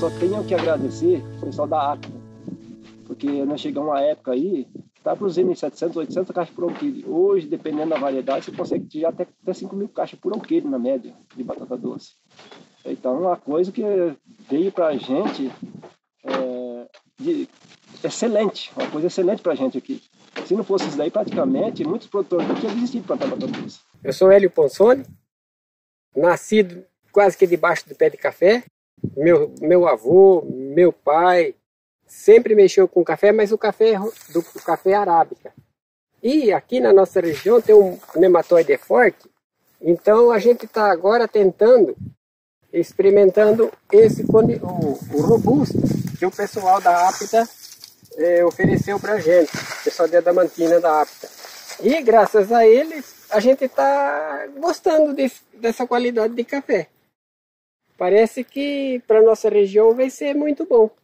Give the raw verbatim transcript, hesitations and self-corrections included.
só tenho que agradecer o pessoal da Apta, porque nós chegamos uma época aí que estava produzindo em setecentas, oitocentas caixas por um quilo. Hoje, dependendo da variedade, você consegue tirar até, até cinco mil caixas por um quilo na média de batata doce. Então, uma coisa que veio para a gente é, de, excelente, uma coisa excelente para a gente aqui. Se não fosse isso daí, praticamente, muitos produtores não tinham desistido de plantar batata doce. Eu sou Hélio Ponsoni, nascido quase que debaixo do pé de café. Meu, meu avô, meu pai, sempre mexeu com café, mas o café do o café arábica. E aqui na nossa região tem um nematóide forte, então a gente está agora tentando, experimentando esse o, o robusto que o pessoal da Apta é, ofereceu para a gente, o pessoal de Adamantina da Apta. E graças a eles a gente está gostando de, dessa qualidade de café. Parece que para nossa região vai ser muito bom.